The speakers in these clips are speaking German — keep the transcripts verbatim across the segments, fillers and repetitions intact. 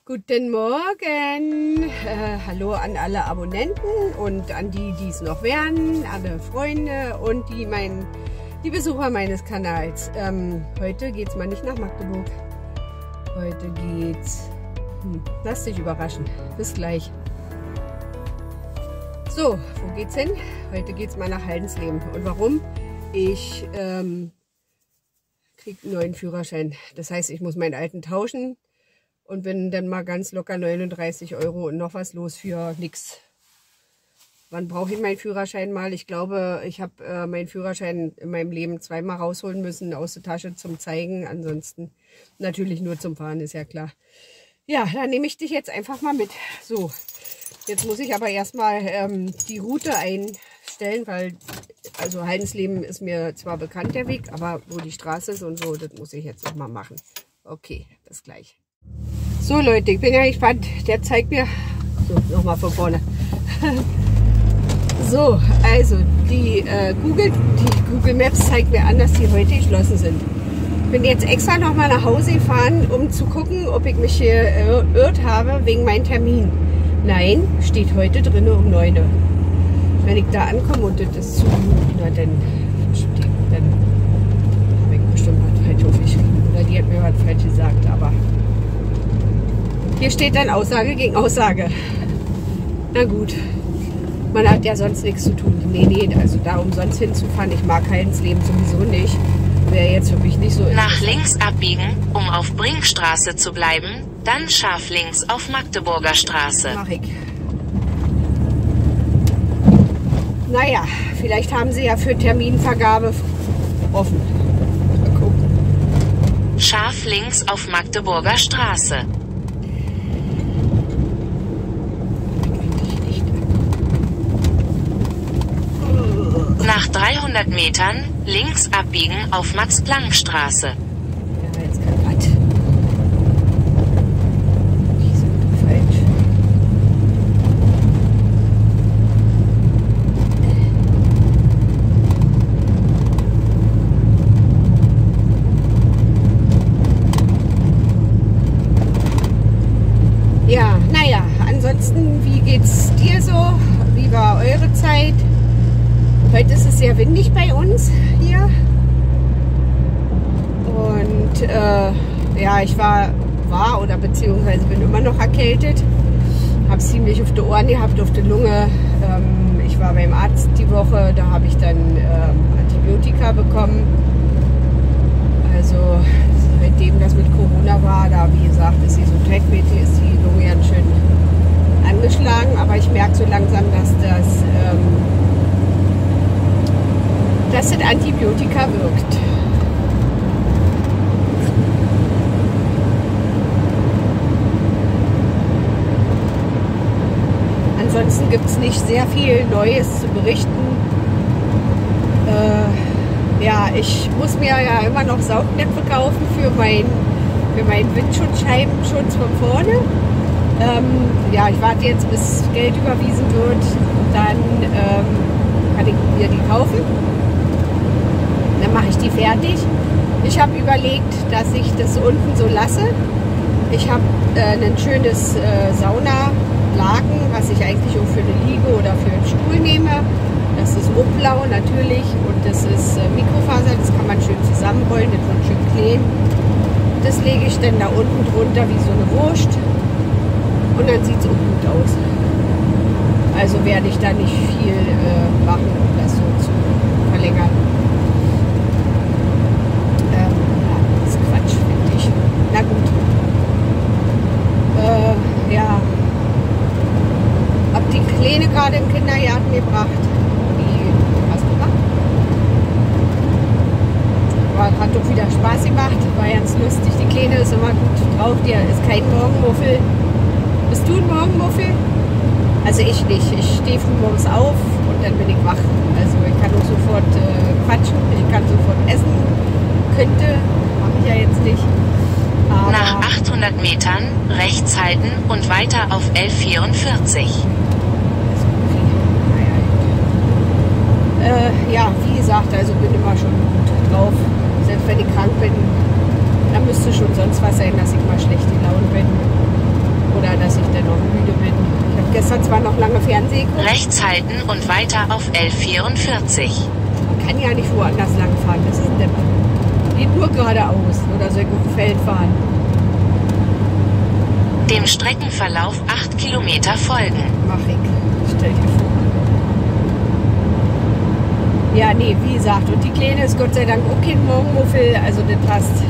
Guten Morgen, äh, hallo an alle Abonnenten und an die, die es noch werden, alle Freunde und die, mein, die Besucher meines Kanals. Ähm, heute geht es mal nicht nach Magdeburg, heute geht's, hm, lass dich überraschen, bis gleich. So, wo geht's hin? Heute geht's mal nach Haldensleben. Und warum? Ich ähm, kriege einen neuen Führerschein, das heißt, ich muss meinen alten tauschen. Und bin dann mal ganz locker neununddreißig Euro und noch was los für nix. Wann brauche ich meinen Führerschein mal? Ich glaube, ich habe äh, meinen Führerschein in meinem Leben zweimal rausholen müssen aus der Tasche zum Zeigen. Ansonsten natürlich nur zum Fahren, ist ja klar. Ja, dann nehme ich dich jetzt einfach mal mit. So, jetzt muss ich aber erstmal ähm, die Route einstellen, weil also Haldensleben ist mir zwar bekannt, der Weg, aber wo die Straße ist und so, das muss ich jetzt noch mal machen. Okay, bis gleich. So Leute, ich bin ja gespannt. Der zeigt mir... So, nochmal von vorne. So, also die, äh, Google, die Google Maps zeigt mir an, dass die heute geschlossen sind. Ich bin jetzt extra nochmal nach Hause gefahren, um zu gucken, ob ich mich hier irrt habe wegen meinem Termin. Nein, steht heute drin um neun Uhr. Wenn ich da ankomme und das ist zu... Na, dann steht... Dann habe ich bestimmt was falsch aufgeschrieben. Oder die hat mir was falsch gesagt, aber... Hier steht dann Aussage gegen Aussage. Na gut, man hat ja sonst nichts zu tun. Nee, nee, also da umsonst hinzufahren, ich mag Haldensleben sowieso nicht. Wäre jetzt für mich nicht so... Nach links abbiegen, um auf Brinkstraße zu bleiben, dann scharf links auf Magdeburger Straße. Mach ich. Naja, vielleicht haben sie ja für Terminvergabe offen. Mal gucken. Scharf links auf Magdeburger Straße. Nach dreihundert Metern links abbiegen auf Max-Planck-Straße. Ja, jetzt kein Watt. Die sind falsch. Ja, naja, ansonsten, wie geht's dir so? Wie war eure Zeit? Heute ist es sehr windig bei uns hier und äh, ja, ich war, war oder beziehungsweise bin immer noch erkältet, habe ziemlich auf die Ohren gehabt, auf die Lunge. Ähm, ich war beim Arzt die Woche, da habe ich dann ähm, Antibiotika bekommen. Also seitdem das mit Corona war, da wie gesagt ist Gesundheitsmäßig ist die Lunge ganz schön angeschlagen, aber ich merke so langsam, dass das ähm, dass das Antibiotika wirkt. Ansonsten gibt es nicht sehr viel Neues zu berichten. Äh, ja, ich muss mir ja immer noch Saugnäpfe kaufen für, mein, für meinen Windschutzscheibenschutz von vorne. Ähm, ja, ich warte jetzt, bis Geld überwiesen wird. Dann ähm, kann ich mir die kaufen. Dann mache ich die fertig. Ich habe überlegt, dass ich das unten so lasse. Ich habe äh, ein schönes äh, Saunalaken, was ich eigentlich auch für eine Liege oder für einen Stuhl nehme. Das ist rotblau natürlich und das ist äh, Mikrofaser, das kann man schön zusammenrollen, das wird schön kleben. Das lege ich dann da unten drunter wie so eine Wurst und dann sieht es auch gut aus. Also werde ich da nicht viel äh, machen, um das so zu verlängern. Na gut. Äh, ja. Hab die Kleine gerade im Kindergarten gebracht. Die hast du gemacht? Aber hat doch wieder Spaß gemacht. War ganz lustig. Die Kleine ist immer gut drauf. Die ist kein Morgenmuffel. Bist du ein Morgenmuffel? Also ich nicht. Ich stehe früh morgens auf und dann bin ich wach. Also ich kann auch sofort äh, quatschen. Ich kann sofort essen. Könnte. Mache ich ja jetzt nicht. Nach achthundert Metern rechts halten und weiter auf L vierundvierzig. Äh, ja, wie gesagt, also bin immer schon gut drauf. Selbst wenn ich krank bin, da müsste schon sonst was sein, dass ich mal schlecht gelaunt bin. wir zwar noch lange Fernsehen gucken. Rechts halten und weiter auf L vierundvierzig. Man kann ja nicht woanders lang fahren, das ist ein Dämmer. Geht nur geradeaus oder so auf dem Feld fahren. Dem Streckenverlauf acht Kilometer folgen. Mach ich. Stell dir vor. Ja, nee, wie gesagt, und die Kleine ist Gott sei Dank auch kein Morgenmuffel, also das passt.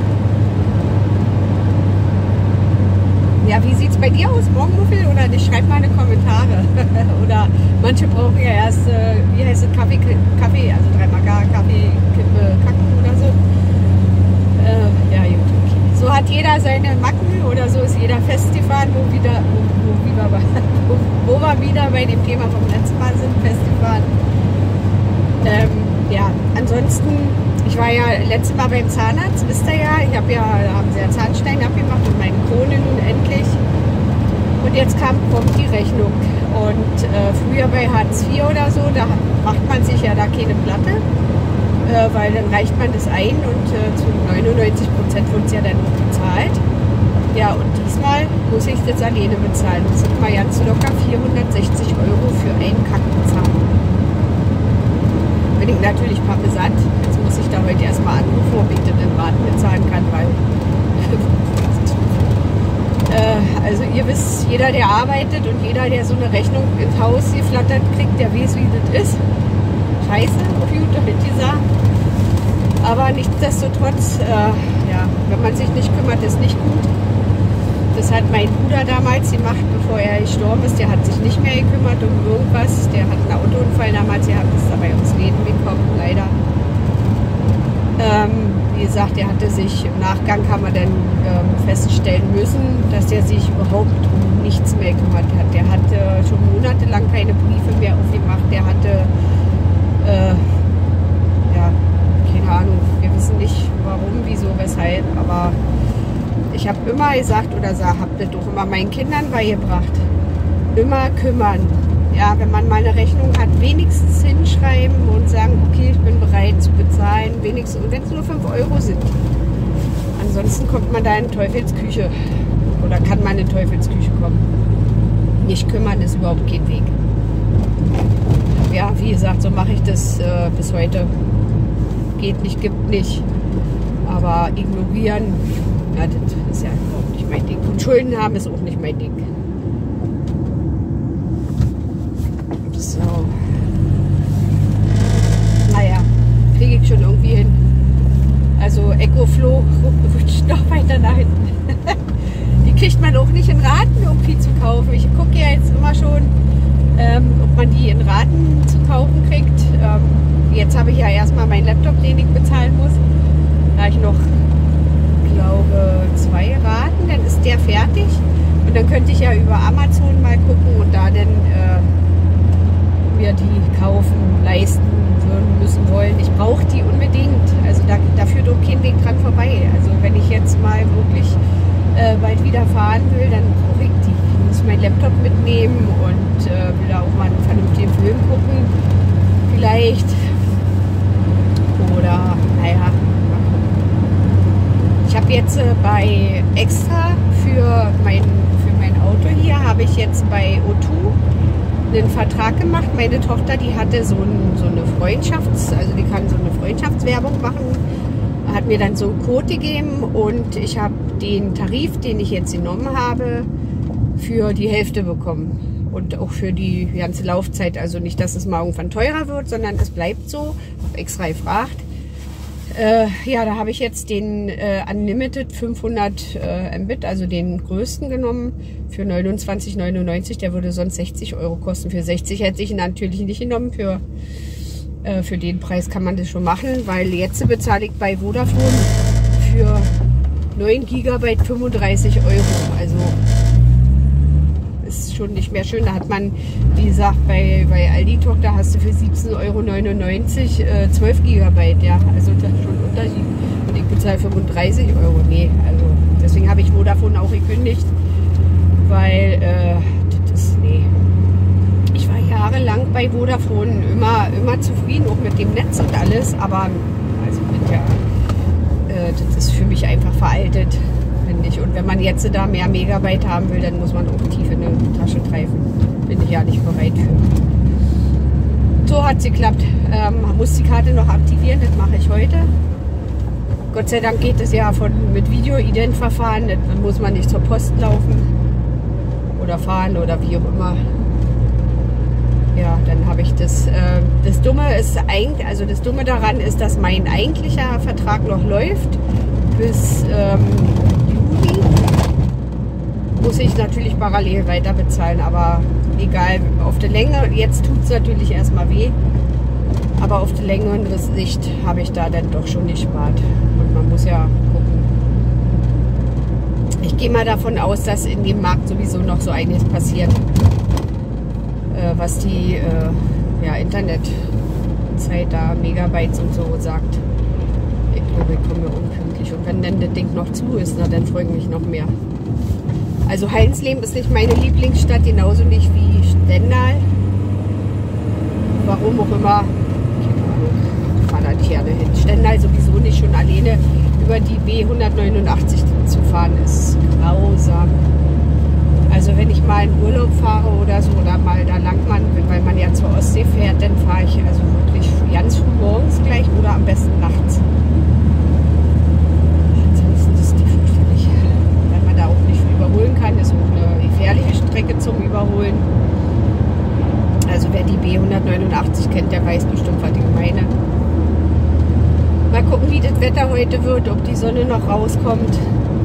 Ja, wie sieht es bei dir aus? Morgenmuffel oder nicht? Schreib mal in die Kommentare. Oder manche brauchen ja erst, äh, wie heißt es, Kaffee, Kaffee, also dreimal gar Kaffee, Kippe, Kacken oder so. Äh, ja, gut, okay. So hat jeder seine Macken oder so ist jeder festgefahren, wo, wieder, wo, wo, wieder, wo, wo wir wieder bei dem Thema vom letzten Mal sind, festgefahren. Ähm, ja, ansonsten, ich war ja letztes Mal beim Zahnarzt, wisst ihr ja, ich habe ja, da haben sie ja Zahnstein abgemacht und meine Krone nun endlich. Und jetzt kam, kommt die Rechnung. Und äh, früher bei Hartz vier oder so, da macht man sich ja da keine Platte, äh, weil dann reicht man das ein und äh, zu neunundneunzig Prozent wird es ja dann auch bezahlt. Ja, und diesmal muss ich das alleine bezahlen. Das sind mal ganz locker vierhundertsechzig Euro für einen Kack bezahlen. Bin ich natürlich parmesant. Jetzt muss ich da heute erstmal anrufen, ob ich das in Raten bezahlen kann, weil äh, also ihr wisst, jeder der arbeitet und jeder der so eine Rechnung ins Haus geflattert kriegt, der weiß, wie das ist. Scheiße, auf gut damit gesagt. Aber nichtsdestotrotz, äh, ja, wenn man sich nicht kümmert, ist nicht gut. Das hat mein Bruder damals gemacht, bevor er gestorben ist. Der hat sich nicht mehr gekümmert um irgendwas. Der hat einen Autounfall damals gehabt, ist dabei ums Leben gekommen, leider. Ähm, wie gesagt, der hatte sich, im Nachgang haben wir dann ähm, feststellen müssen, dass er sich überhaupt um nichts mehr gekümmert hat. Der hatte schon monatelang keine Briefe mehr aufgemacht. Der hatte, äh, ja, keine Ahnung, wir wissen nicht warum, wieso, weshalb, aber ich habe immer gesagt oder habe das doch immer meinen Kindern beigebracht. Immer kümmern. Ja, wenn man mal eine Rechnung hat, wenigstens hinschreiben und sagen, okay, ich bin bereit zu bezahlen, wenigstens, wenn es nur fünf Euro sind. Ansonsten kommt man da in Teufelsküche oder kann man in Teufelsküche kommen. Nicht kümmern ist überhaupt kein Weg. Ja, wie gesagt, so mache ich das äh, bis heute. Geht nicht, gibt nicht. Aber ignorieren, ja, das ist ja überhaupt nicht mein Ding. Und Schulden haben ist auch nicht mein Ding. So. Naja, kriege ich schon irgendwie hin. Also Ecoflow rutscht noch weiter nach hinten. Die kriegt man auch nicht in Raten irgendwie zu kaufen. Ich gucke ja jetzt immer schon, ähm, ob man die in Raten zu kaufen kriegt. Ähm, jetzt habe ich ja erstmal meinen Laptop, den ich bezahlen muss. Da ich noch, glaube, zwei Raten, dann ist der fertig. Und dann könnte ich ja über Amazon mal gucken und da dann äh, mir die kaufen, leisten würden, müssen wollen. Ich brauche die unbedingt. Also da, da führt auch kein Weg dran vorbei. Also wenn ich jetzt mal wirklich äh, bald wieder fahren will, dann brauche ich die. Ich muss meinen Laptop mitnehmen und äh, will da auch mal einen vernünftigen Film gucken. Vielleicht. Oder, naja, ich habe jetzt äh, bei Extra für mein, für mein Auto hier, habe ich jetzt bei O zwei einen Vertrag gemacht. Meine Tochter, die hatte so, ein, so eine Freundschafts-, also die kann so eine Freundschaftswerbung machen, hat mir dann so einen Code gegeben und ich habe den Tarif, den ich jetzt genommen habe, für die Hälfte bekommen. Und auch für die ganze Laufzeit, also nicht, dass es mal irgendwann teurer wird, sondern es bleibt so. Hab extra gefragt. Äh, ja, da habe ich jetzt den äh, Unlimited fünfhundert äh, Mbit, also den größten genommen, für neunundzwanzig neunundneunzig. Der würde sonst sechzig Euro kosten. Für sechzig hätte ich ihn natürlich nicht genommen. Für, äh, für den Preis kann man das schon machen, weil jetzt bezahle ich bei Vodafone für neun Gigabyte fünfunddreißig Euro. Also ist schon nicht mehr schön. Da hat man, wie gesagt, bei, bei Aldi Talk, da hast du für siebzehn Euro neunundneunzig äh, zwölf Gigabyte, ja, also das ist schon ein Unterschied. Und ich bezahle fünfunddreißig Euro, nee, also deswegen habe ich Vodafone auch gekündigt, weil, äh, das ist, nee. Ich war jahrelang bei Vodafone immer, immer zufrieden, auch mit dem Netz und alles, aber, also mit ja, äh, das ist für mich einfach veraltet. Und wenn man jetzt da mehr Megabyte haben will, dann muss man auch tief in die Tasche greifen. bin ich ja nicht bereit für. So hat es geklappt. Ähm, muss die Karte noch aktivieren, das mache ich heute. Gott sei Dank geht es ja von, mit Video-Ident-Verfahren, dann muss man nicht zur Post laufen oder fahren oder wie auch immer. Ja, dann habe ich das. Äh, das Dumme ist eigentlich, also das Dumme daran ist, dass mein eigentlicher Vertrag noch läuft bis ähm, Juli. Muss ich natürlich parallel weiter bezahlen, aber egal, auf der Länge, jetzt tut es natürlich erstmal weh, aber auf der längeren Sicht habe ich da dann doch schon gespart. Und man muss ja gucken. Ich gehe mal davon aus, dass in dem Markt sowieso noch so einiges passiert, äh, was die äh, ja, Internetzeit da, Megabytes und so sagt. Ich glaube, ich komme unpünktlich. Und wenn dann das Ding noch zu ist, na, dann freue ich mich noch mehr. Also Heidensleben ist nicht meine Lieblingsstadt, genauso nicht wie Stendal. Warum auch immer. Ich fahre da nicht gerne hin. Stendal sowieso nicht, schon alleine über die B hundertneunundachtzig zu fahren ist grausam. Also wenn ich mal in Urlaub fahre oder so, oder mal da lang man, weil man ja zur Ostsee fährt, dann fahre ich also wirklich ganz früh morgens gleich oder am besten nachts. Ansonsten ist die fürchterlich. Weil man da auch nicht überholen kann, ist auch eine gefährliche Strecke zum Überholen. Also wer die B hundertneunundachtzig kennt, der weiß bestimmt, was ich meine. Mal gucken, wie das Wetter heute wird, ob die Sonne noch rauskommt.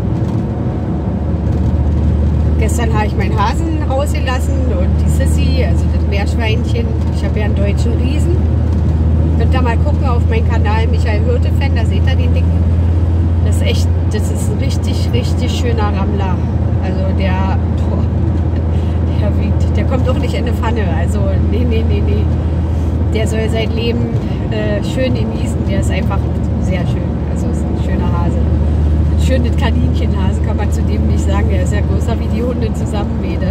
Gestern habe ich meinen Hasen rausgelassen und die Sissi, also das Meerschweinchen. Ich habe ja einen deutschen Riesen. Könnt ihr mal gucken auf meinen Kanal Michael Hürte-Fan, da seht ihr den Dicken. Das ist echt, das ist ein richtig, richtig schöner Rammler. Also der, boah, der wiegt, der kommt auch nicht in eine Pfanne. Also nee, nee, nee, nee. Der soll sein Leben äh, schön genießen. Der ist einfach sehr schön. Also ist ein schöner Hase. Ein schönes Kaninchenhase kann man zu dem nicht sagen. Der ist ja größer wie die Hunde zusammen, Mäde.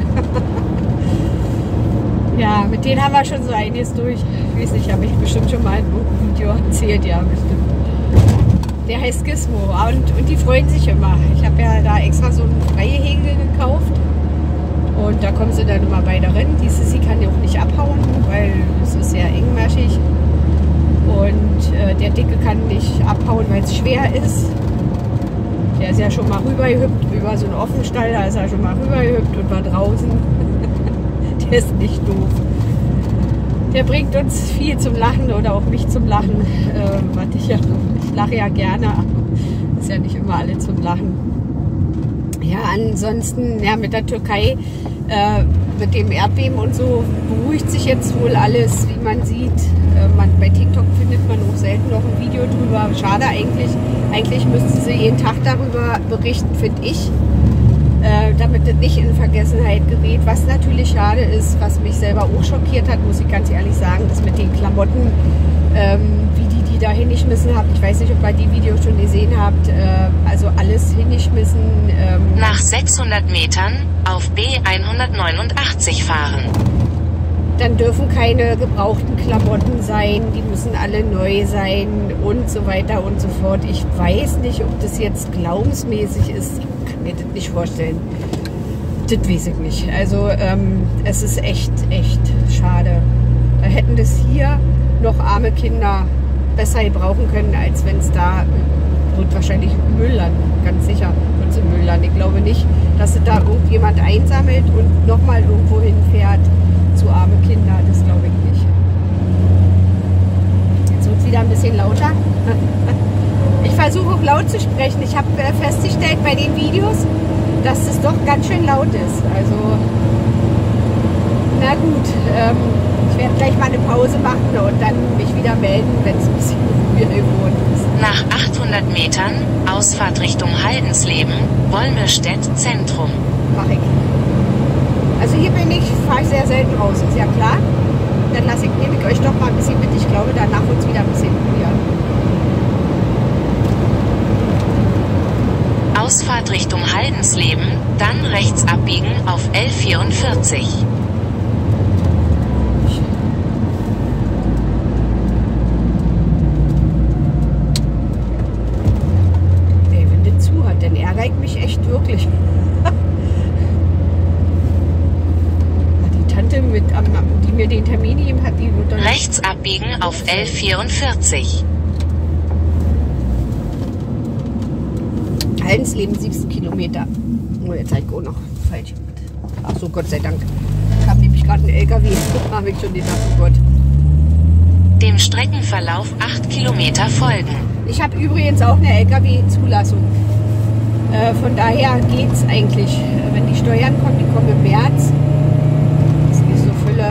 Ja, mit denen haben wir schon so einiges durch. Ich weiß nicht, habe ich bestimmt schon mal ein Video erzählt. Ja, bestimmt. Der heißt Gizmo und, und die freuen sich immer. Ich habe ja da extra so einen Freigehege gekauft. Und da kommen sie dann immer beide rein. Die Sissi kann ja auch nicht abhauen, weil es ist sehr engmaschig. Und äh, der Dicke kann nicht abhauen, weil es schwer ist. Der ist ja schon mal rübergehüpft, über so einen Offenstall, da ist er schon mal rübergehüpft und war draußen. Der ist nicht doof. Der bringt uns viel zum Lachen oder auch mich zum Lachen. Äh, was ich, ja, ich lache ja gerne, aber ist ja nicht immer alle zum Lachen. Ja, ansonsten, ja, mit der Türkei, äh, mit dem Erdbeben und so, beruhigt sich jetzt wohl alles, wie man sieht. Äh, man, bei TikTok findet man auch selten noch ein Video drüber. Schade eigentlich. Eigentlich müssten sie jeden Tag darüber berichten, finde ich. Äh, damit das nicht in Vergessenheit gerät. Was natürlich schade ist, was mich selber auch schockiert hat, muss ich ganz ehrlich sagen, ist mit den Klamotten, ähm, wie die die da hingeschmissen habt. Ich weiß nicht, ob ihr die Videos schon gesehen habt. Äh, also alles hingeschmissen. Ähm, Nach sechshundert Metern auf B hundertneunundachtzig fahren. Dann dürfen keine gebrauchten Klamotten sein, die müssen alle neu sein und so weiter und so fort. Ich weiß nicht, ob das jetzt glaubensmäßig ist. Ich kann mir das nicht vorstellen. Das weiß ich nicht. Also ähm, es ist echt, echt schade. Da hätten das hier noch arme Kinder besser gebrauchen können, als wenn es da wird wahrscheinlich Müll landen. Ganz sicher wird es im Müll landen. Ich glaube nicht, dass es da irgendjemand einsammelt und nochmal irgendwo hinfährt zu arme Kinder. Das glaube ich nicht. Jetzt wird es wieder ein bisschen lauter. Ich versuche auch laut zu sprechen. Ich habe festgestellt bei den Videos, dass es doch ganz schön laut ist. Also, na gut. Ähm, ich werde gleich mal eine Pause machen und dann mich wieder melden, wenn es ein bisschen ruhiger geworden ist. Nach achthundert Metern, Ausfahrt Richtung Heidensleben, Wolmirstedt Zentrum. Mach ich. Also hier bin ich, fahre ich sehr selten raus, ist ja klar. Dann lasse ich, nehme ich euch doch mal ein bisschen mit. Ich glaube, danach wird es wieder ein bisschen ruhiger. Ausfahrt Richtung Heidensleben, dann rechts abbiegen auf L vierundvierzig. Ey, wenn das zu hat, dann ärgere ich mich echt wirklich. abbiegen auf L vierundvierzig. Haldensleben siebzehn Kilometer. Oh, jetzt habe ich auch noch falsch. Ach so, Gott sei Dank. Kam nämlich gerade ein L K W. Da habe ich schon gedacht, oh Gott. Dem Streckenverlauf acht Kilometer folgen. Ich habe übrigens auch eine L K W-Zulassung. Äh, von daher geht es eigentlich. Wenn die Steuern kommen, die kommen im März. Das ist nicht so Fülle.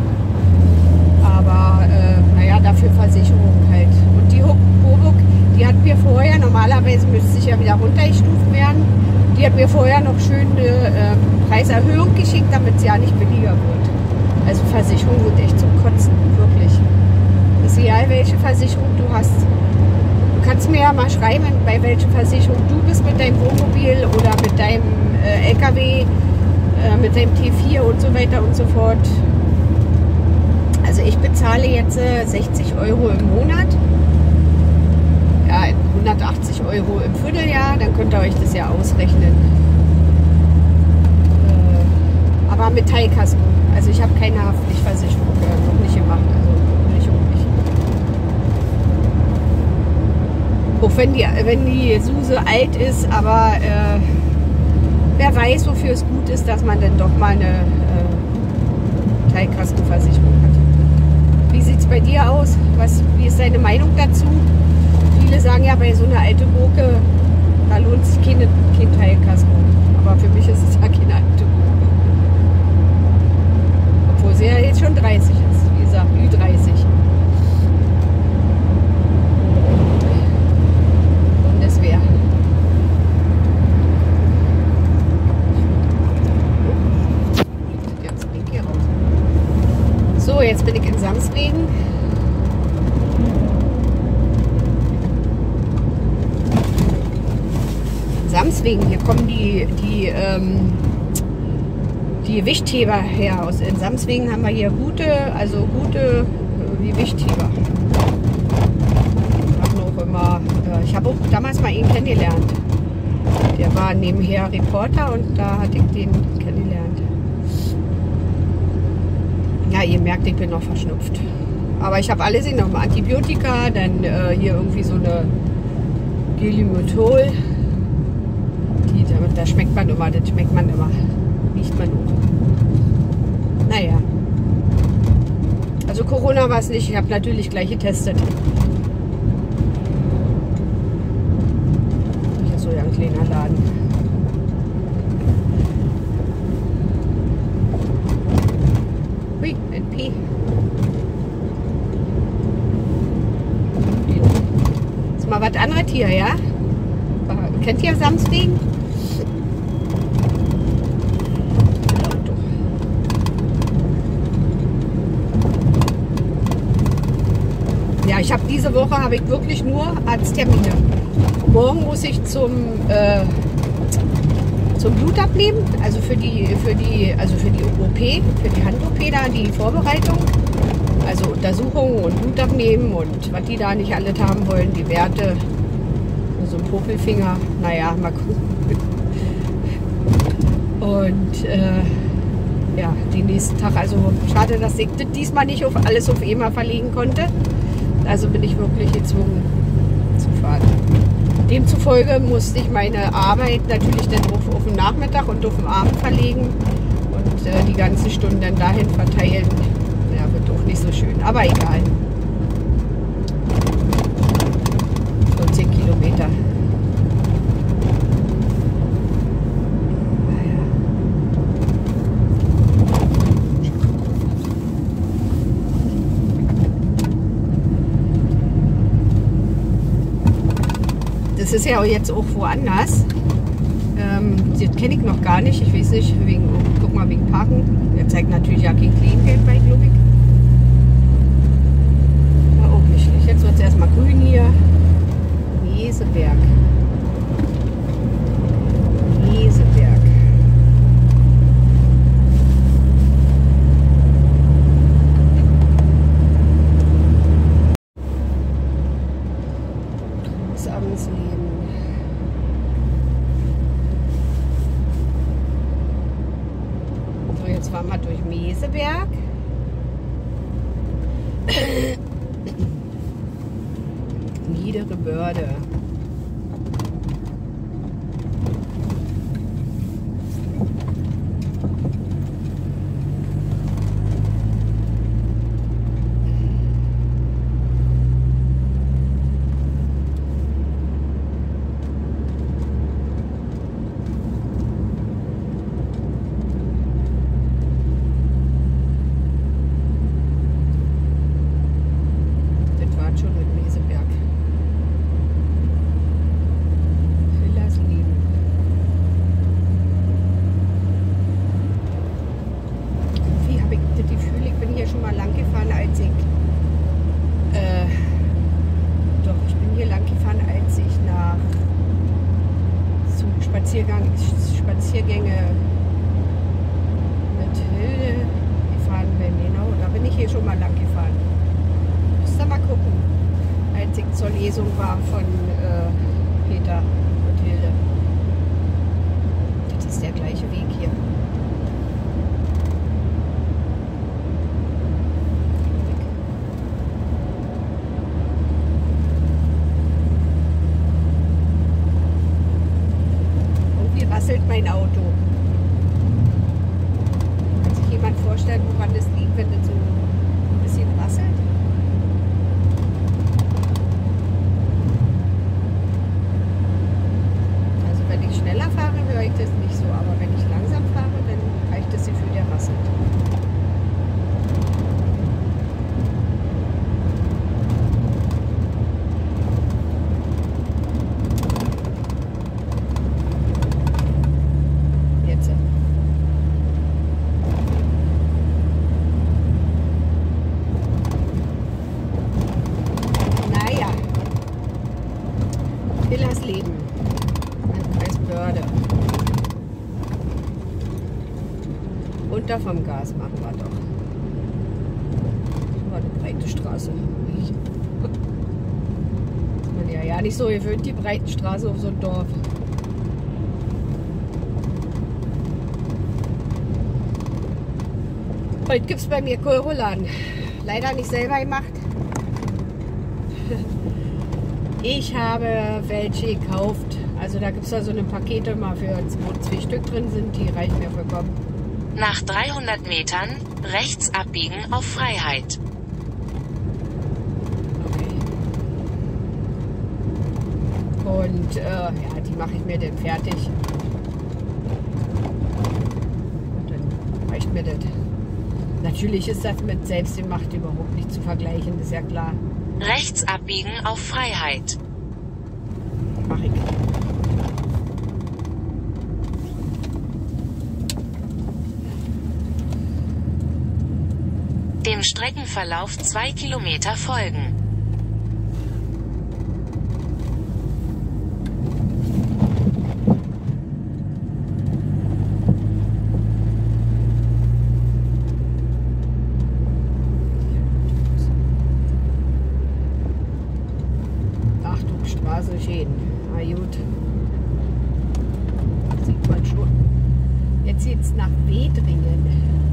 Aber äh, naja, dafür Versicherung halt. Und die Coburg, die hat mir vorher, normalerweise müsste ich ja wieder runtergestuft werden, die hat mir vorher noch schön eine äh, Preiserhöhung geschickt, damit es ja nicht billiger wird. Also Versicherungen sind echt zum Kotzen, wirklich. Ist egal, welche Versicherung du hast. Du kannst mir ja mal schreiben, bei welcher Versicherung du bist mit deinem Wohnmobil oder mit deinem äh, L K W, äh, mit deinem T vier und so weiter und so fort. Also ich bezahle jetzt äh, sechzig Euro im Monat. Ja, hundertachtzig Euro im Vierteljahr, dann könnt ihr euch das ja ausrechnen. Äh, aber mit Teilkasko. Also ich habe keine Haftpflichtversicherung äh, noch nicht gemacht. Also nicht auch nicht. Auch wenn die, wenn die Suse alt ist, aber äh, wer weiß, wofür es gut ist, dass man dann doch mal eine äh, Teilkaskoversicherung hat. Wie sieht es bei dir aus? Was, wie ist deine Meinung dazu? Viele sagen ja, bei so einer alten Gurke, da lohnt sich keine, kein Teilkasko. Aber für mich ist es ja keine alte Gurke. Obwohl sie ja jetzt schon dreißig ist, wie gesagt, Ü dreißig. Bundeswehr. Jetzt bin ich hier raus. So, jetzt bin ich in Samswegen. Samswegen, hier kommen die, die, ähm, die Wichtheber her. Aus, in Samswegen haben wir hier gute, also gute äh, wie Wichtheber. Ich habe noch immer, äh, ich habe auch damals mal ihn kennengelernt. Der war nebenher Reporter und da hatte ich den kennengelernt. Ja, ihr merkt, ich bin noch verschnupft. Aber ich habe alles genommen. Antibiotika, dann äh, hier irgendwie so eine Gelimotol. Da schmeckt man immer, das schmeckt man immer. Riecht man auch. Naja. Also Corona war es nicht, ich habe natürlich gleich getestet. Hier ist so ein kleiner Laden. Hui, N P. Das ist mal was anderes hier, ja? Kennt ihr Samswegen? Ja, ich habe diese Woche habe ich wirklich nur Arzttermine. Morgen muss ich zum äh, zum Blut abnehmen, also für die für die also für die O P, für die Hand-O P da, die Vorbereitung, also Untersuchungen und Blut abnehmen und was die da nicht alle haben wollen, die Werte, so ein Popelfinger, naja, mal gucken. Und äh, ja, den nächsten Tag, also schade, dass ich das diesmal nicht auf alles auf einmal verlegen konnte. Also bin ich wirklich gezwungen zu fahren. Demzufolge musste ich meine Arbeit natürlich dann auf, auf den Nachmittag und auf den Abend verlegen und äh, die ganzen Stunden dann dahin verteilen. Ja, wird auch nicht so schön, aber egal. vierzehn Kilometer. Das ist ja jetzt auch woanders. Ähm, das kenne ich noch gar nicht. Ich weiß nicht, wegen, guck mal, wegen Parken. Er zeigt natürlich ja kein Kleingeld bei, glaube ich. Ja, auch nicht schlecht. Jetzt wird es erstmal grün hier. Meseberg. Meseberg. Samsleben. So, jetzt fahren wir durch Meseberg. Niedere Börde. Spaziergänge mit Hilde gefahren bin. Genau, da bin ich hier schon mal lang gefahren. Müsst ihr mal gucken, als ich zur Lesung war von äh, Peter und Hilde. Das ist der gleiche Weg hier. Mein Auto. Kann sich jemand vorstellen, woran das liegt, wenn das so ein bisschen rasselt? Also wenn ich schneller fahre, höre ich das nicht so, aber wenn ich langsam fahre, dann habe ich das Gefühl, der rasselt. Leben. Landkreis Börde. Runter vom Gas machen wir doch. Das war eine breite Straße. Ist man ja, ja nicht so gewöhnt, die breiten Straße auf so ein Dorf. Heute gibt es bei mir Kohlrouladen. Leider nicht selber gemacht. Ich habe welche gekauft. Also da gibt es da so eine Pakete mal für wo zwei Stück drin sind. Die reichen mir vollkommen. Nach dreihundert Metern rechts abbiegen auf Freiheit. Okay. Und äh, ja, die mache ich mir dann fertig. Und dann reicht mir das. Natürlich ist das mit selbstgemacht überhaupt nicht zu vergleichen, ist ja klar. Rechts abbiegen auf Freiheit. Mach ich. Dem Streckenverlauf zwei Kilometer folgen. Straße Schäden. Na gut. Das sieht man schon. Jetzt geht es nach Wedringen.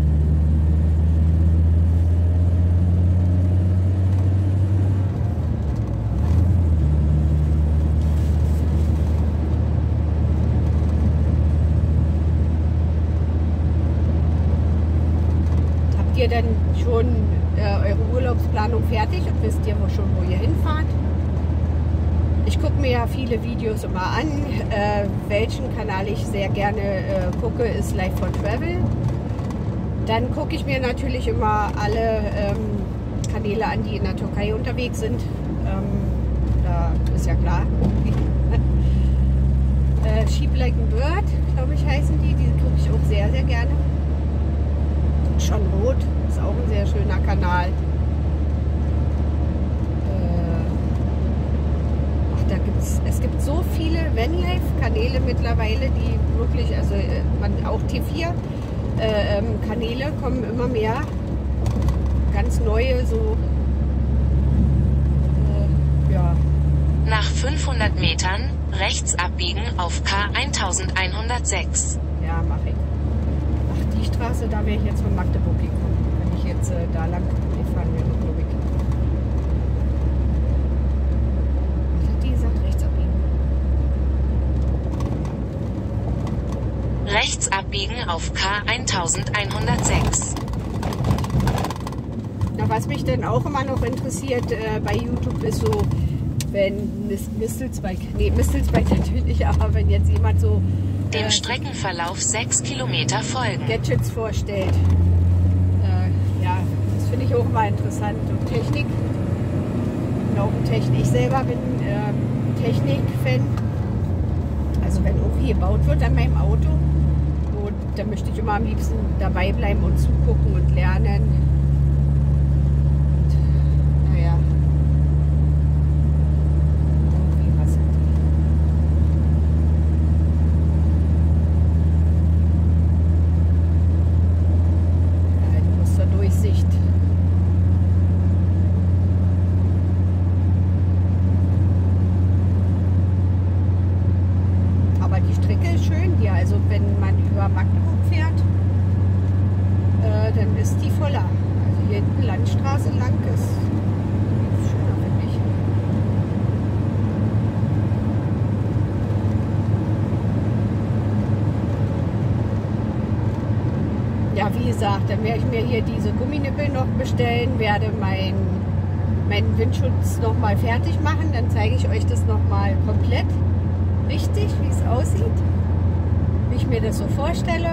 Habt ihr denn schon äh, eure Urlaubsplanung fertig und wisst ihr wo schon, wo ihr hinfahrt? Ich gucke mir ja viele Videos immer an. Äh, welchen Kanal ich sehr gerne äh, gucke, ist Life for Travel. Dann gucke ich mir natürlich immer alle ähm, Kanäle an, die in der Türkei unterwegs sind. Ähm, da ist ja klar. äh, Sheep Like a Bird, glaube ich, heißen die. Die gucke ich auch sehr, sehr gerne. Schon Rot ist auch ein sehr schöner Kanal. Da gibt's, es gibt so viele Vanlife-Kanäle mittlerweile, die wirklich, also man, auch T vier äh, ähm, Kanäle kommen immer mehr, ganz neue, so, äh, ja. Nach fünfhundert Metern rechts abbiegen auf K elfhundertsechs. Ja, mache ich. Ach, die Straße, da wäre ich jetzt von Magdeburg gekommen, wenn ich jetzt äh, da lang gefahren wäre, glaube ich. rechts abbiegen auf K elfhundertsechs. Na, was mich dann auch immer noch interessiert äh, bei YouTube ist so, wenn Mistelzweig, nee, Mistelzweig natürlich, aber wenn jetzt jemand so äh, dem Streckenverlauf sechs Kilometer folgen. Gadgets vorstellt. Äh, ja, das finde ich auch mal interessant. Und Technik, auch Technik. Ich selber bin äh, Technik-Fan. Also wenn auch hier gebaut wird an meinem Auto, und da möchte ich immer am liebsten dabei bleiben und zugucken und lernen. Also wenn man über Magdeburg fährt, äh, dann ist die voller. Also hier hinten Landstraße lang ist schöner, finde ich. Ja, wie gesagt, dann werde ich mir hier diese Gumminippel noch bestellen, werde mein, meinen Windschutz noch mal fertig machen. Dann zeige ich euch das noch mal komplett richtig, wie es aussieht. Wie ich mir das so vorstelle.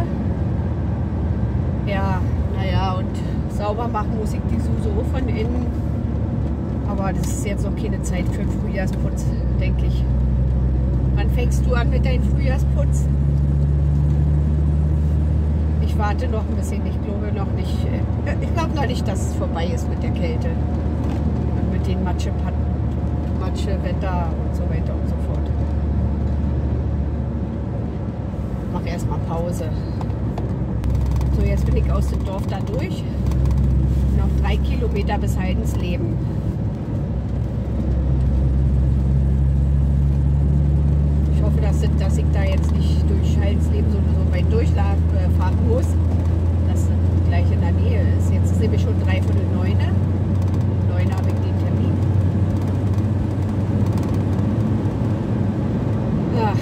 Ja, naja, und sauber machen muss ich die sowieso von innen. Aber das ist jetzt noch keine Zeit für den Frühjahrsputz, denke ich. Wann fängst du an mit deinem Frühjahrsputz? Ich warte noch ein bisschen. Ich glaube noch nicht. Ich glaube noch nicht, dass es vorbei ist mit der Kälte. Und mit den Matsche, Matsche, Wetter und so weiter und so fort. Mach erstmal Pause. So, jetzt bin ich aus dem Dorf da durch. Noch drei Kilometer bis Heidensleben. Ich hoffe, dass, dass ich da jetzt nicht durch Heidensleben sowieso weit durchfahren muss. Dass das gleich in der Nähe ist. Jetzt ist nämlich schon drei Viertel neun. Neun habe ich den Termin. Ach.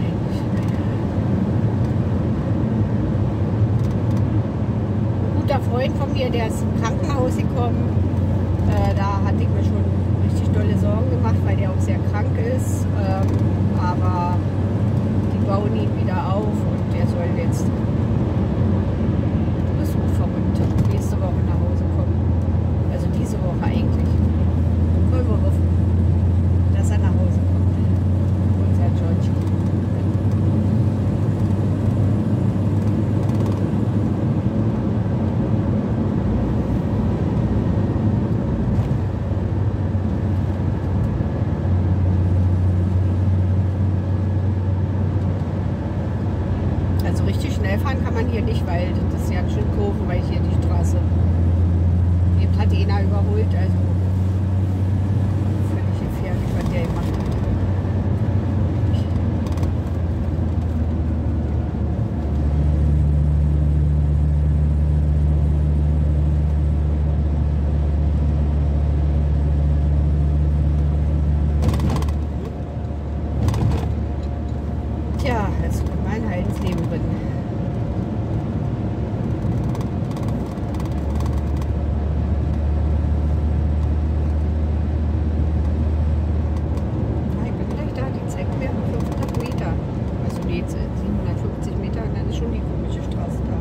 Freund von mir, der ist im Krankenhaus gekommen. Äh, da hatte ich mir schon richtig dolle Sorgen gemacht, weil der auch sehr krank ist. Ähm, aber die bauen ihn wieder auf und der soll jetzt Besuch verrückt nächste Woche nach Hause kommen. Also diese Woche eigentlich. Wollen wir hoffen, dass er nach Hause kommt. Unser George. Fahren kann man hier nicht, weil das ist ja ein schön Kurven, weil hier die Straße eben hat einer überholt, also völlig gefährlich, was der gemacht hat. Tja, jetzt kommt mein Heidensleben drin. siebenhundertfünfzig Meter und dann ist schon die komische Straße da.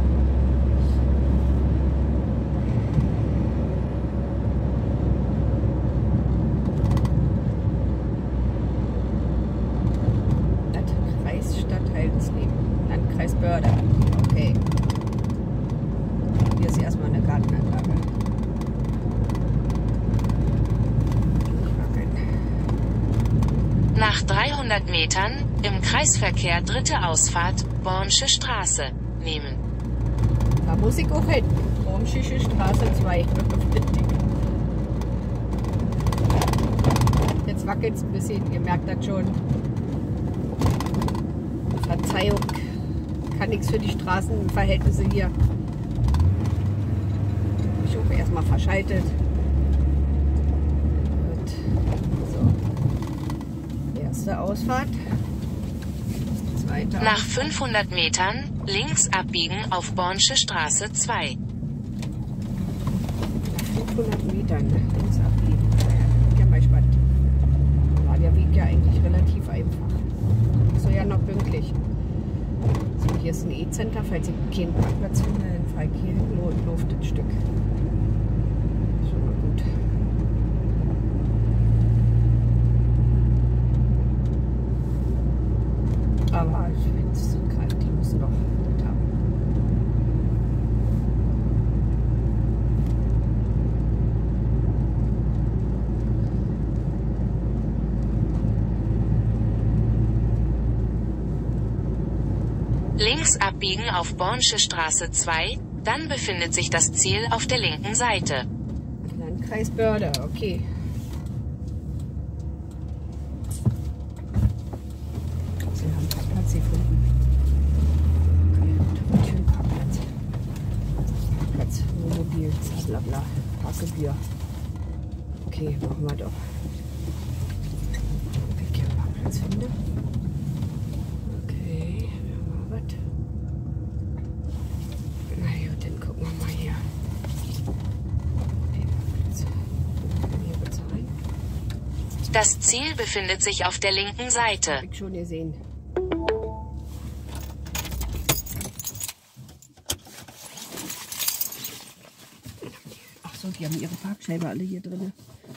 Landkreis Stadt Heidensleben. Landkreis Börde. Okay. Hier ist erstmal eine Gartenanlage. Nach dreihundert Metern, im Kreisverkehr dritte Ausfahrt, Bornsche Straße, nehmen. Da muss ich auch hin. Bornsche Straße zwei. Jetzt wackelt es ein bisschen, ihr merkt das schon. Verzeihung, kann nichts für die Straßenverhältnisse hier. Ich hoffe, erstmal verschaltet. Ausfahrt. weiter. Nach fünfhundert Metern links abbiegen auf Bornsche Straße zwei. Nach fünfhundert Metern links abbiegen. Ich bin ja mal gespannt. War der Weg ja eigentlich relativ einfach. So ja noch pünktlich. So, hier ist ein E-Center, falls ich keinen Parkplatz finde, dann fahre ich hier hin und laufe das Stück. Schon mal gut. Aber ich finde es so kalt, die müssen noch das haben. Links abbiegen auf Bornsche Straße zwei, dann befindet sich das Ziel auf der linken Seite. Landkreis Börde, okay. Sie haben einen Parkplatz gefunden. Okay, schönen Parkplatz. Parkplatz, Wohnmobil, blablabla, Parkgebühr. Okay, machen wir doch. Ob ich hier einen Parkplatz finde? Okay, haben wir was. Na gut, dann gucken wir mal hier. Den Parkplatz. Hier bezahlen. Das Ziel befindet sich auf der linken Seite. Hab ich schon gesehen. Ach so, die haben ihre Parkscheibe alle hier drin.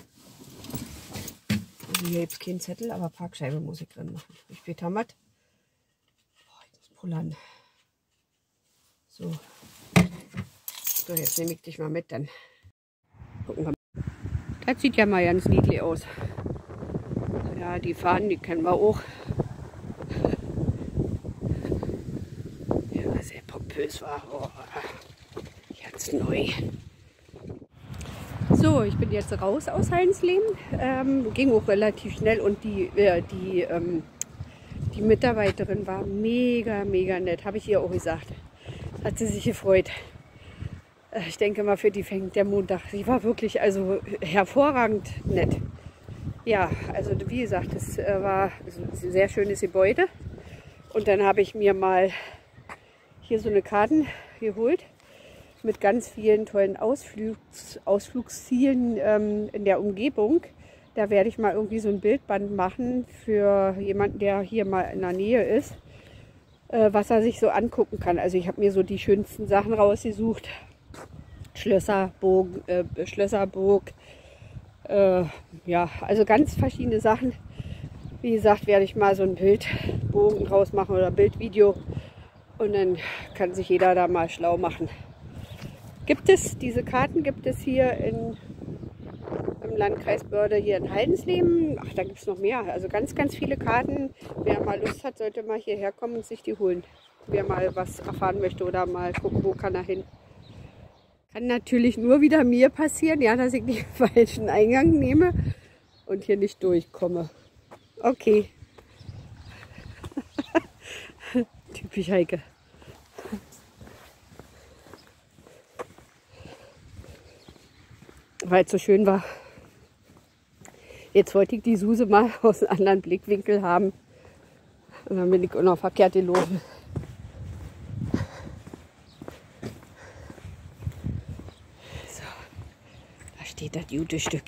Also hier gibt es keinen Zettel, aber Parkscheibe muss ich drin machen. Wie spät haben wir es? Boah, ich muss pullern. So. So, jetzt nehme ich dich mal mit, dann gucken wir mal. Das sieht ja mal ganz niedlich aus. Ja, die Fahnen, die kennen wir auch. Ja, sehr pompös war. Oh, jetzt neu. So, ich bin jetzt raus aus Heidensleben. Ähm, ging auch relativ schnell und die, äh, die, ähm, die Mitarbeiterin war mega, mega nett. Habe ich ihr auch gesagt. Hat sie sich gefreut. Äh, ich denke mal, für die fängt der Montag. Sie war wirklich also hervorragend nett. Ja, also wie gesagt, das äh, war ein sehr schönes Gebäude. Und dann habe ich mir mal hier so eine Karten geholt mit ganz vielen tollen Ausflugs, Ausflugszielen ähm, in der Umgebung. Da werde ich mal irgendwie so ein Bildband machen für jemanden, der hier mal in der Nähe ist, äh, was er sich so angucken kann. Also ich habe mir so die schönsten Sachen rausgesucht. Schlösserburg, äh, Schlösserburg, äh, ja, also ganz verschiedene Sachen. Wie gesagt, werde ich mal so ein Bildbogen draus machen oder Bildvideo und dann kann sich jeder da mal schlau machen. Gibt es, diese Karten gibt es hier in, im Landkreis Börde, hier in Heidensleben. Ach, da gibt es noch mehr. Also ganz, ganz viele Karten. Wer mal Lust hat, sollte mal hierher kommen und sich die holen. Wer mal was erfahren möchte oder mal gucken, wo kann er hin. Kann natürlich nur wieder mir passieren, ja, dass ich den falschen Eingang nehme und hier nicht durchkomme. Okay. Typisch Heike. Weil es so schön war. Jetzt wollte ich die Suse mal aus einem anderen Blickwinkel haben. Und dann bin ich auch noch verkehrt gelaufen. So, da steht das gute Stück.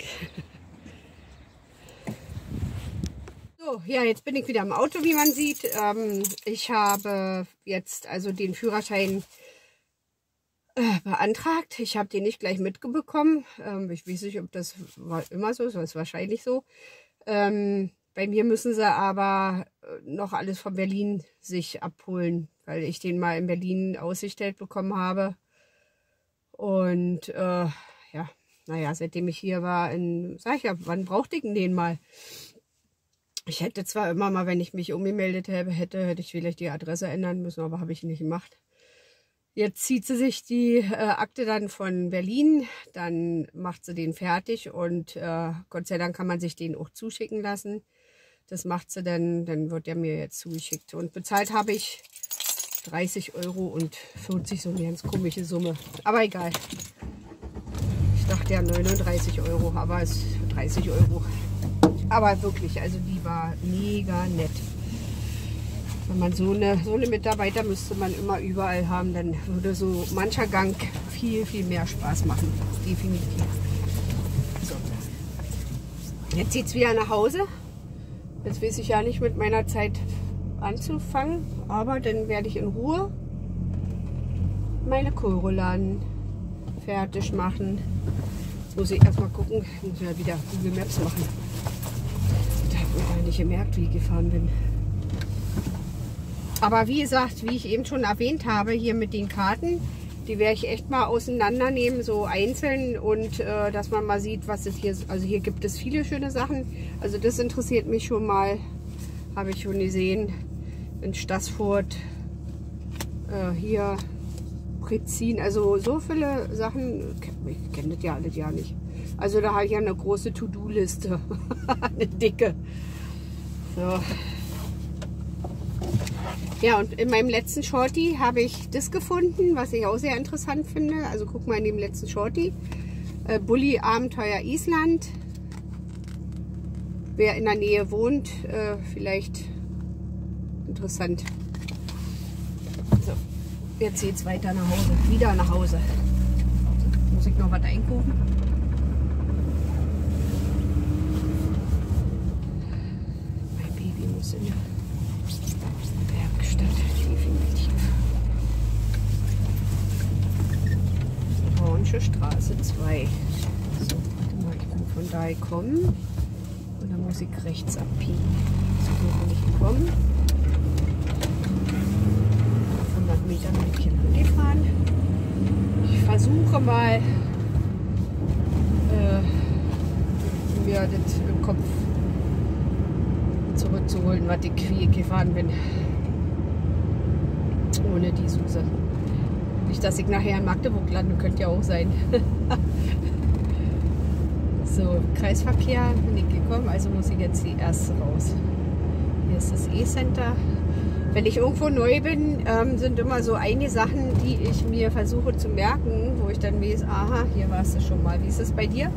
So, ja, jetzt bin ich wieder im Auto, wie man sieht. Ähm, ich habe jetzt also den Führerschein beantragt. Ich habe den nicht gleich mitbekommen. Ähm, ich weiß nicht, ob das war immer so ist, das ist wahrscheinlich so. Ähm, bei mir müssen sie aber noch alles von Berlin sich abholen, weil ich den mal in Berlin ausgestellt bekommen habe. Und äh, ja, naja, seitdem ich hier war, in, sag ich ja, wann brauchte ich denn den mal? Ich hätte zwar immer mal, wenn ich mich umgemeldet hätte, hätte, hätte ich vielleicht die Adresse ändern müssen, aber habe ich nicht gemacht. Jetzt zieht sie sich die äh, Akte dann von Berlin, dann macht sie den fertig und äh, Gott sei Dank kann man sich den auch zuschicken lassen. Das macht sie dann, dann wird der mir jetzt zugeschickt. Und bezahlt habe ich dreißig Euro und vierzig, so eine ganz komische Summe. Aber egal. Ich dachte ja neununddreißig Euro, aber es ist dreißig Euro. Aber wirklich, also die war mega nett. Wenn man so eine, so eine Mitarbeiter müsste man immer überall haben, dann würde so mancher Gang viel, viel mehr Spaß machen. Definitiv. So. Jetzt zieht es wieder nach Hause. Jetzt weiß ich ja nicht mit meiner Zeit anzufangen, aber dann werde ich in Ruhe meine Kohlrouladen fertig machen. Jetzt muss ich erstmal gucken, ich muss ja wieder Google Maps machen. Da habe ich gar nicht gemerkt, wie ich gefahren bin. Aber wie gesagt, wie ich eben schon erwähnt habe, hier mit den Karten, die werde ich echt mal auseinandernehmen, so einzeln, und äh, dass man mal sieht, was es hier ist. Also hier gibt es viele schöne Sachen. Also das interessiert mich schon mal, habe ich schon gesehen, in Stassfurt, äh, hier Prezin, also so viele Sachen, ich kenne das ja alles ja nicht. Also da habe ich ja eine große To-Do-Liste, eine dicke. So. Ja, und in meinem letzten Shorty habe ich das gefunden, was ich auch sehr interessant finde. Also guck mal in dem letzten Shorty. Äh, Bulli Abenteuer Island. Wer in der Nähe wohnt, äh, vielleicht interessant. So, jetzt geht es weiter nach Hause. Wieder nach Hause. Muss ich noch was einkaufen? Mein Baby muss in der Werkstatt, definitiv. Orange Straße zwei. So, warte mal, ich bin von da gekommen. Und dann muss ich rechts abbiegen. So bin ich gekommen. hundert Meter mit Kind gefahren. Ich versuche mal, äh, mir das im Kopf zurückzuholen, was ich wie gefahren bin. Ohne die Suse. Nicht, dass ich nachher in Magdeburg lande, könnte ja auch sein. So, Kreisverkehr bin ich gekommen, also muss ich jetzt die erste raus. Hier ist das E-Center. Wenn ich irgendwo neu bin, ähm, sind immer so einige Sachen, die ich mir versuche zu merken, wo ich dann weiß, aha, hier warst du schon mal. Wie ist es bei dir?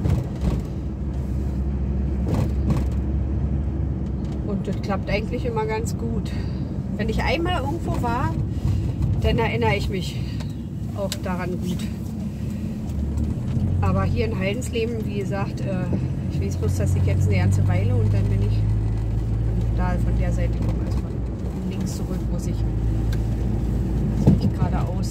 Und das klappt eigentlich immer ganz gut. Wenn ich einmal irgendwo war, dann erinnere ich mich auch daran gut. Aber hier in Haldensleben, wie gesagt, äh, ich weiß bloß, dass ich jetzt eine ganze Weile und dann bin ich da von der Seite komme, also von links zurück muss ich, muss ich geradeaus.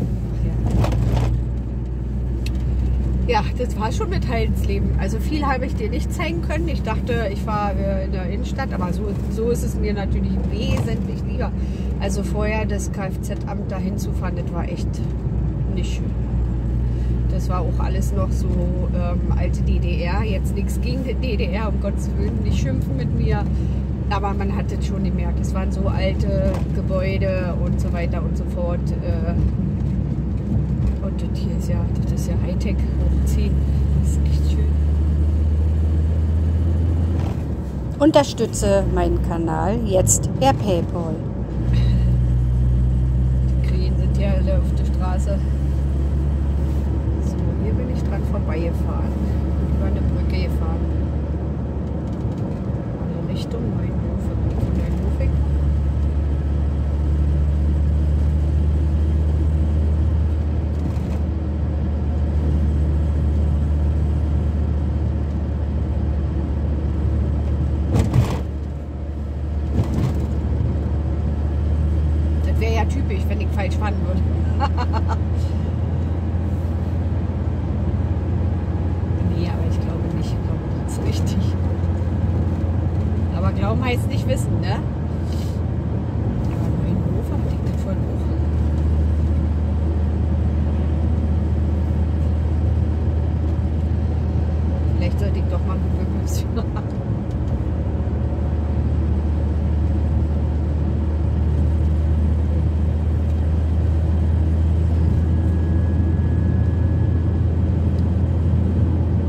Ja. ja, das war schon mit Haldensleben. Also viel habe ich dir nicht zeigen können. Ich dachte, ich war äh, in der Innenstadt, aber so, so ist es mir natürlich wesentlich lieber. Also vorher das Kfz-Amt dahin zu fahren, das war echt nicht schön. Das war auch alles noch so ähm, alte D D R. Jetzt nichts gegen die D D R, um Gottes Willen, nicht schimpfen mit mir. Aber man hat es schon gemerkt, es waren so alte Gebäude und so weiter und so fort. Äh, und das hier ist ja, das ist ja Hightech hochziehen. Das ist echt schön. Unterstütze meinen Kanal jetzt per PayPal. Die Krähen sind ja alle auf der Straße. So, hier bin ich dran vorbeigefahren. Über eine Brücke gefahren. Eine Richtung Neuenhof, von Neuenhof weg. Das wäre ja typisch, wenn ich falsch fahren würde. Nee, aber ich glaube nicht. Ich glaube, das ist richtig. Aber glauben heißt nicht wissen, ne? Aber Neuenhofer hatte ich das voll hoch. Vielleicht sollte ich doch mal Google Maps machen.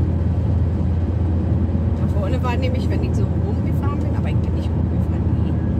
War nämlich, wenn ich so rumgefahren bin, aber ich bin nicht rumgefahren, nee.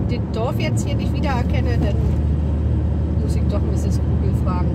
das Dorf jetzt hier nicht wiedererkenne, dann muss ich doch Misses Google fragen.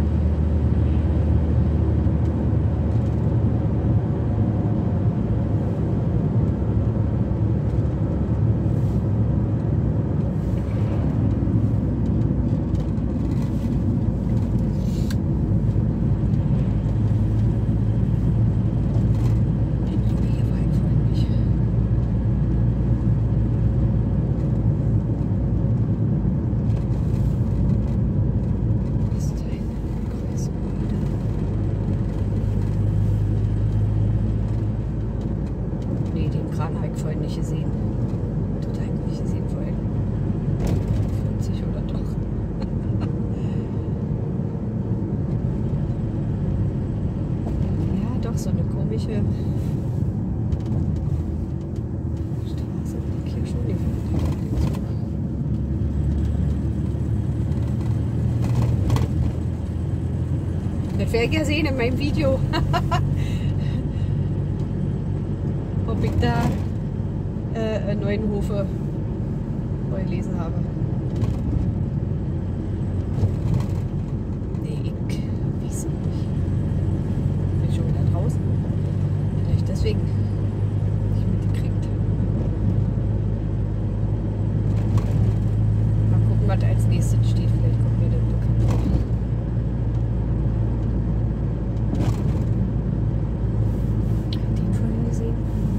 So eine komische Straße. Hier schon nicht. Das werde ich ja sehen in meinem Video. Ob ich da äh, Neuenhofe gelesen habe. Nee, ich weiß nicht. Schon wieder draußen. Vielleicht deswegen nicht mitgekriegt. Mal gucken, was als nächstes steht. Vielleicht kommt mir das bekannt vor. Den vorhin gesehen.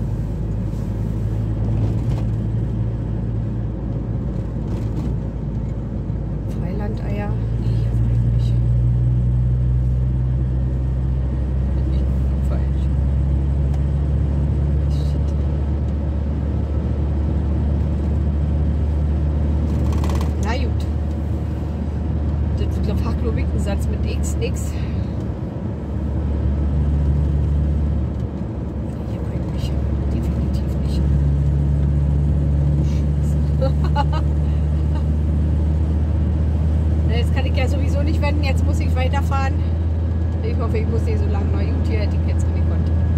Freilandeier. Nee, hier war ich nicht. Satz mit X, X. Hier eigentlich definitiv nicht. Jetzt kann ich ja sowieso nicht wenden, jetzt muss ich weiterfahren. Ich hoffe, ich muss nicht so lange noch gut hier, hätte ich jetzt gekonnt.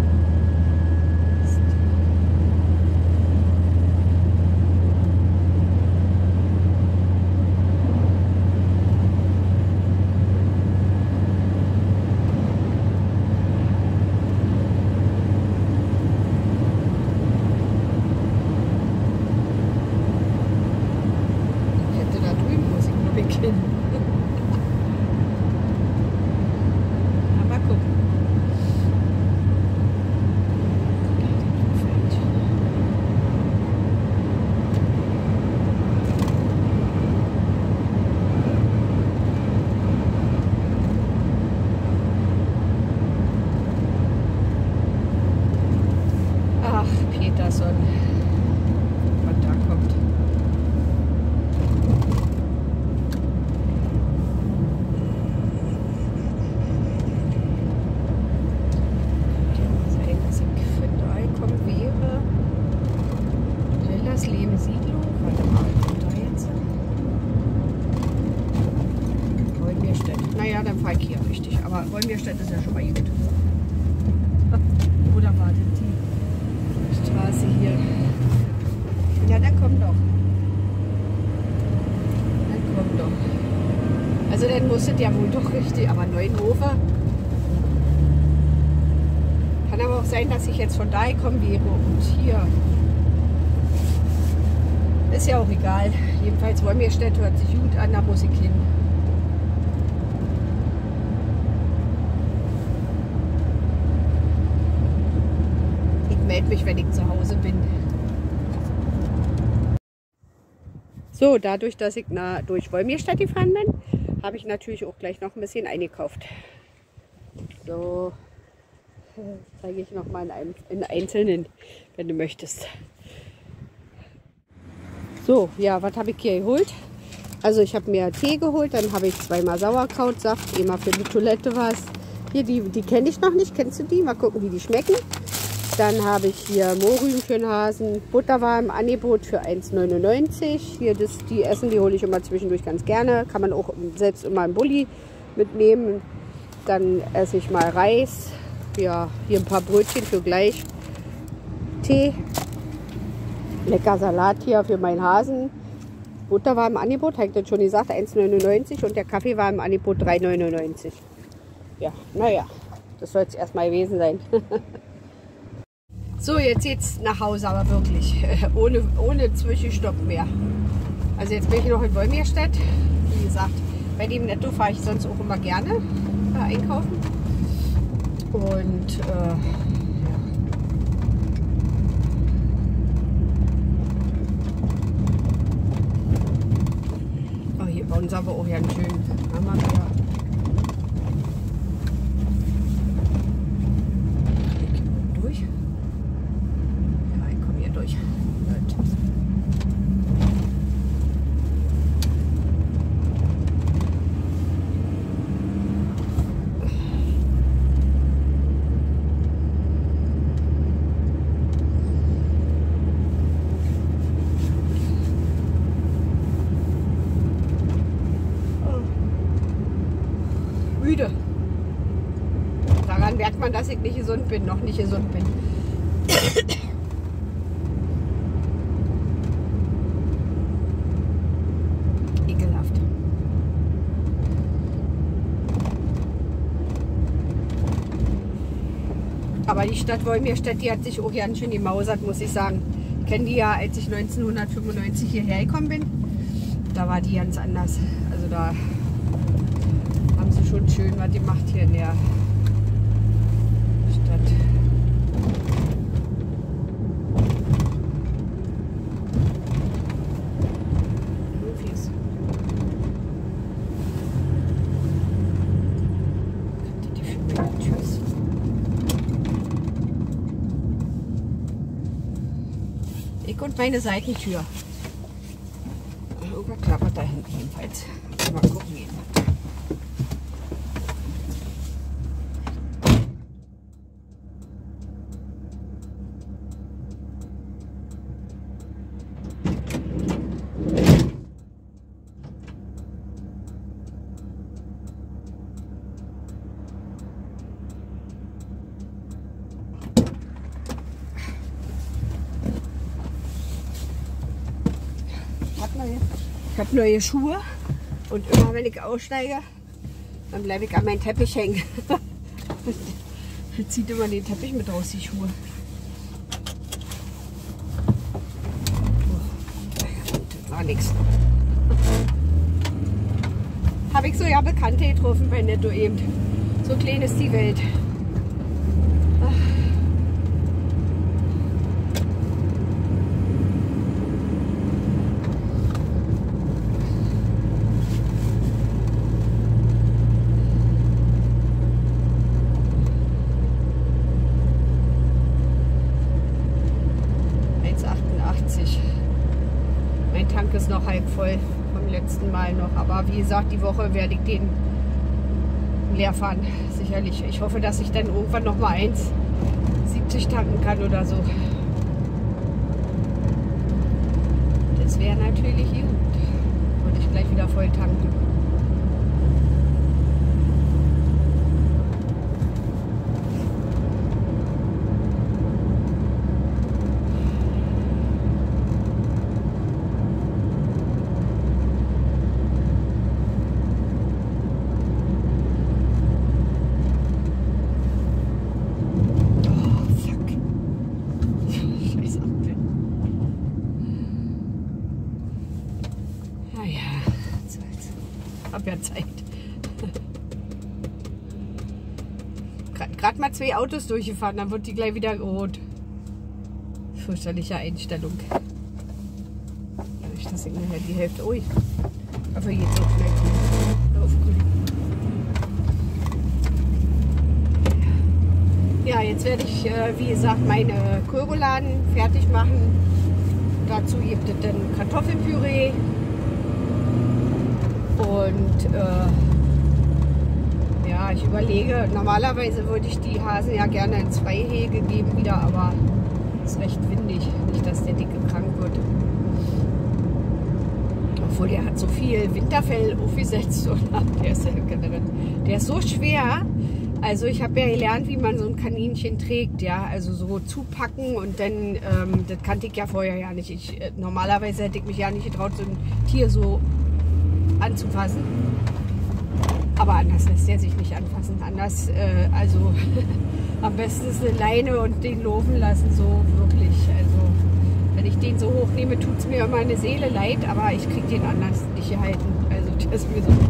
Peterson, was da kommt. Könnte ja mal sein, dass ich von da kommen wäre. Lillersleben Siedlung, warte mal, von da jetzt. Wolmirstedt. Naja, dann fahre ich hier richtig. Aber Wolmirstedt ist ja schon mal gut. Oder wartet die Straße hier? Ja, dann komm doch. Dann komm doch. Also dann muss es ja wohl doch richtig, aber Neuenhofe. Kann aber auch sein, dass ich jetzt von da kommen wäre und hier. Ist ja auch egal. Jedenfalls Wolmirstedt hört sich gut an, da muss ich hin. Melde mich, wenn ich zu Hause bin. So, dadurch, dass ich na, durch Wolmirstedt gefahren bin, habe ich natürlich auch gleich noch ein bisschen eingekauft. So, zeige ich noch mal in, einem, in einzelnen, wenn du möchtest. So, ja, was habe ich hier geholt? Also ich habe mir Tee geholt, dann habe ich zweimal Sauerkrautsaft, einmal für die Toilette was. Hier, die, die kenne ich noch nicht, kennst du die? Mal gucken, wie die schmecken. Dann habe ich hier Mohrrüben für den Hasen. Butter war im Angebot für eins neunundneunzig. Hier, das, die Essen, die hole ich immer zwischendurch ganz gerne. Kann man auch selbst immer im Bulli mitnehmen. Dann esse ich mal Reis. Ja, hier ein paar Brötchen für gleich. Tee. Lecker Salat hier für meinen Hasen. Butter war im Angebot, habe ich das schon gesagt, eins neunundneunzig und der Kaffee war im Angebot drei neunundneunzig. Ja, naja, das soll es erstmal gewesen sein. So, jetzt geht's nach Hause, aber wirklich, ohne, ohne Zwischenstopp mehr. Also jetzt bin ich noch in Wolmirstedt. Wie gesagt, bei dem Netto fahre ich sonst auch immer gerne äh, einkaufen. Und äh, ja. Oh, hier bei uns aber auch ganz schön. Haben wir wieder. Durch? Ja, ich komme hier durch. Gut. Müde. Daran merkt man, dass ich nicht gesund bin, noch nicht gesund bin. Ekelhaft. Aber die Stadt Wolmirstedt, die hat sich auch ganz schön gemausert, muss ich sagen. Ich kenne die ja, als ich neunzehnhundertfünfundneunzig hierher gekommen bin. Da war die ganz anders. Also da haben sie schon schön was gemacht hier in der Stadt. Movies. Die für meine Tschüss. Ich und meine Seitentür. Irgendwas klappert da hinten jedenfalls. Mal gucken gehen. Ich habe neue Schuhe und immer wenn ich aussteige, dann bleibe ich an meinen Teppich hängen. Jetzt zieht immer den Teppich mit raus, die Schuhe. Das war nichts. Habe ich so ja Bekannte getroffen bei Netto eben. So klein ist die Welt. Mein Tank ist noch halb voll vom letzten Mal noch. Aber wie gesagt, die Woche werde ich den leer fahren. Sicherlich. Ich hoffe, dass ich dann irgendwann noch mal eins siebzig tanken kann oder so. Das wäre natürlich gut. Würde ich gleich wieder voll tanken. Hab ja Zeit. Gerade mal zwei Autos durchgefahren, dann wird die gleich wieder rot. Fürchterliche Einstellung. Ich das nachher die Hälfte. Ui. Aber jetzt auch schnell auf grün. Ja, jetzt werde ich, wie gesagt, meine Kohlrouladen fertig machen. Dazu gibt es dann Kartoffelpüree. Und äh, ja, ich überlege, normalerweise würde ich die Hasen ja gerne ins Freihege geben wieder, aber es ist recht windig, nicht dass der Dicke krank wird. Obwohl der hat so viel Winterfell aufgesetzt, oder? Der ist, der ist so schwer, Also ich habe ja gelernt, wie man so ein Kaninchen trägt, ja, also so zupacken und dann, ähm, das kannte ich ja vorher ja nicht. Ich, äh, normalerweise hätte ich mich ja nicht getraut, so ein Tier so anzufassen. Aber anders lässt er sich nicht anfassen. Anders, äh, also am besten ist eine Leine und den laufen lassen, so wirklich. Also wenn ich den so hochnehme, tut es mir immer eine Seele leid, aber ich kriege den anders nicht gehalten. Also das ist mir so.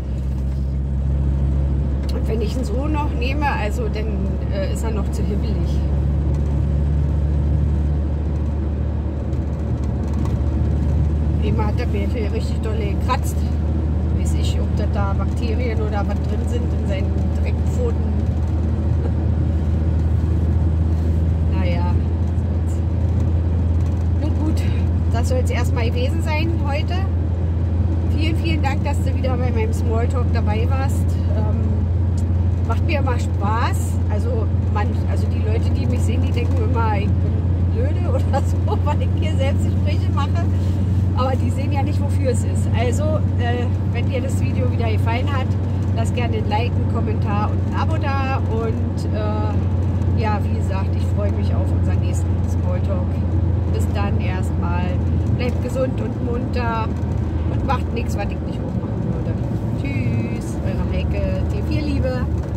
Und wenn ich ihn so noch nehme, also dann äh, ist er noch zu hibbelig. Immer hat der Bärte richtig doll gekratzt. Weiß ich, ob da, da Bakterien oder was drin sind in seinen Dreckpfoten. Naja. Nun gut, das soll es erstmal gewesen sein heute. Vielen, vielen Dank, dass du wieder bei meinem Smalltalk dabei warst. Ähm, macht mir immer Spaß. Also, man, also die Leute, die mich sehen, die denken immer, ich bin blöde oder so, weil ich hier selbst Gespräche mache. Aber die sehen ja nicht, wofür es ist. Also, äh, wenn dir das Video wieder gefallen hat, lass gerne ein Like, einen Kommentar und ein Abo da. Und äh, ja, wie gesagt, ich freue mich auf unseren nächsten Smalltalk. Bis dann erstmal. Bleibt gesund und munter und macht nichts, was ich nicht auch machen würde. Tschüss, eure Heike. Dir viel Liebe.